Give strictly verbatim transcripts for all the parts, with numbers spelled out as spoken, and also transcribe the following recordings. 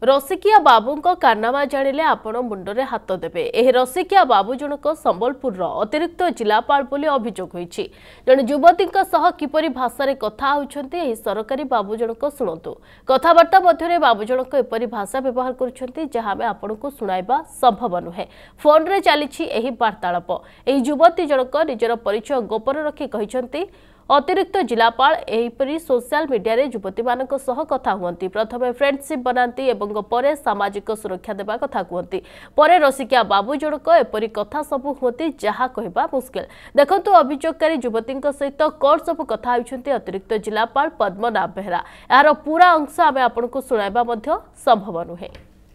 रसिकिया बाबू कारनामा जानिले आपण मुंडरे हाथ देबे। एही रसिकिया बाबू जनक संबलपुर अतिरिक्त जिलापाल बोली अभियोग होईछि। जने युवती सह किपरि भाषा रे कथा होउछन्ते एही सरकारी बाबू जनक सुनंतु। कथाबार्ता मध्यरे बाबू जनक एपरि भाषा व्यवहार करुछन्ते जहा में आपण को सुनाइबा संभव नुहे। फोन रे चलीछि एही वार्तालाप। एही युवती जनक निजर परिचय गोपन रखी कहिछन्ते अतिरिक्त जिलापाल एहीपरि सोशल मीडिया रे युवती मानक सह कथा हुअंती। प्रथमे फ्रेंडशिप बनांती एवं परे सामाजिक सुरक्षा देबा कथा कहती। परे रसिकिया बाबू जनक एपरि कथा सबु हुअंती जहा कहबा मुश्किल। देखंतु अभियोगकारी युवती सहित कोन सब कथा होइछन्ती अतिरिक्त जिलापाल पद्मनाभ बेहरा। यार पूरा अंश आमे आपन को सुनाइबा मध्य संभव नुहे।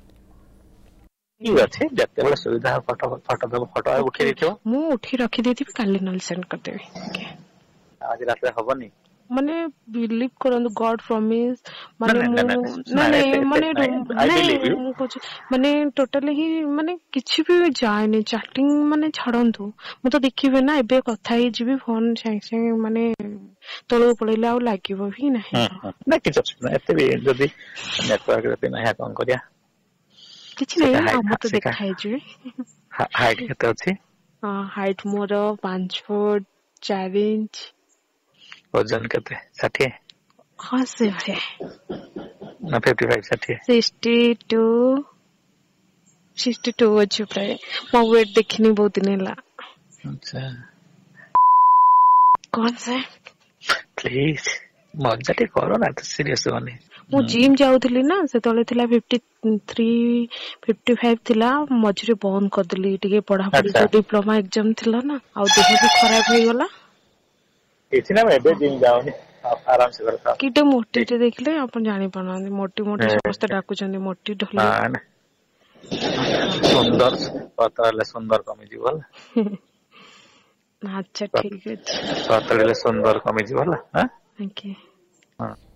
ठीक अछि जते बेला सुविधा फोटो फोटो देबो फोटो उठी देथियो मु उठी रखी देथिबी काली नल सेंड कर देबी। आज रात हबनी माने बिलीव करन गॉड प्रॉमिस माने माने माने माने कुछ माने टोटली ही माने किछि भी जाय नै चैटिंग माने छडंतु मु तो देखिबे ना एबे कथा ही जीबी फोन संग संग माने तळो पळेला आ लागिबो भी नाही ना किछ अछि एते भी जदी नेटवर्क रे ना कोन करिया किछ नै हम तो देखाइ जी। हाइट केते अछि? हां हाइट मोर पाँच फुट चार इंच। वजन केते? साठ? हां से है ना पचपन साठ बासठ बासठ अछि प्राय मो वेट देखनी बहुत दिन ला। अच्छा कौन से प्लीज मजा टे करो ना तो सीरियस होनी। मु जिम जाउथली ना से तले थिला तिरेपन पचपन थिला मझरे बंद कर देली टिके पढ़ा पढ़ी जो डिप्लोमा एग्जाम थिला ना आ देह भी खराब हो गला। इसी ना मैं जिम जाऊनी आराम से करता किटे मोटी टे देखले अपन जानि पनानी मोटी मोटी समस्त डाकू चंदी मोटी ढोली हां सुंदर पतले सुंदर कमी जीवल। अच्छा ठीक है पतले सुंदर कमी जीवल। हां थैंक यू। हां